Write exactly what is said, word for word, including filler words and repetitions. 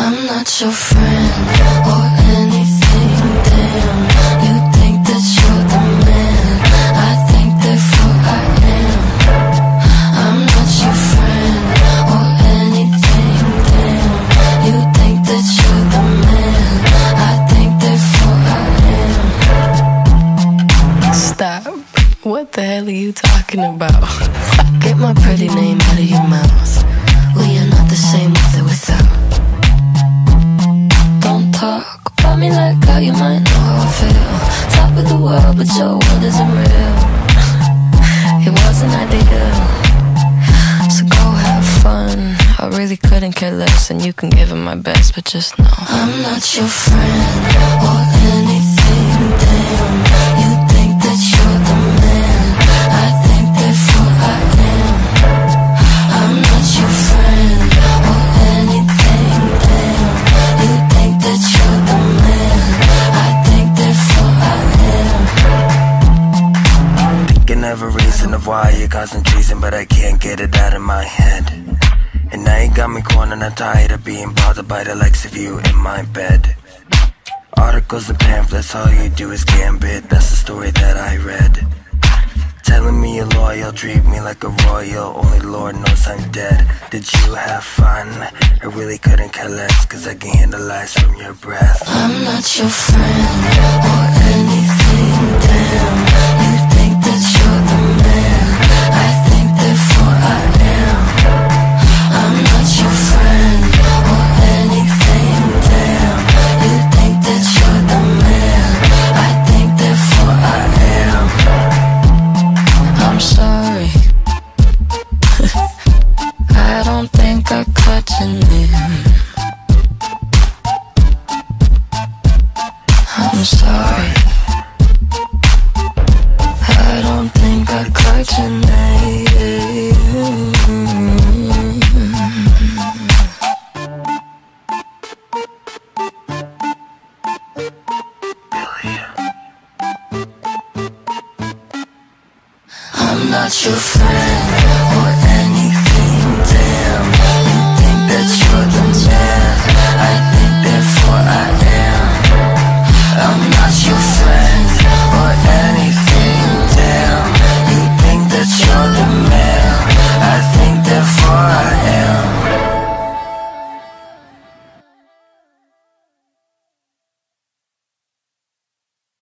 I'm not your friend or anything, damn. You think that you're the man, I think therefore I am. I'm not your friend or anything, damn. You think that you're the man, I think therefore I am. Stop. What the hell are you talking about? Get my pretty name out of your mouth. We are not the same with or without. Don't talk about me like how you might know how I feel. Top of the world, but your world isn't real. It wasn't ideal, so go have fun. I really couldn't care less, and you can give it my best, but just know I'm not your friend or anything, damn. You think that you're the man, I think therefore I am. I'm not your friend or anything, damn. You think that you're the man, I think therefore I am. Thinking of a reason of why you're causing treason, but I can't get it out of my head. And now you got me cornered, I'm tired of being bothered by the likes of you in my bed. Articles and pamphlets, all you do is gambit, that's the story that I read. Telling me you're loyal, treat me like a royal, only Lord knows I'm dead. Did you have fun? I really couldn't care less, cause I can hear the lies from your breath. I'm not your friend or anything, damn. You think that you're the man, I think therefore I am. I'm not your friend or anything, damn. You think that you're the man, I think therefore I am. I'm sorry, I don't think I cut your name. I'm sorry, I don't think I cut your name. Billie. I'm not your friend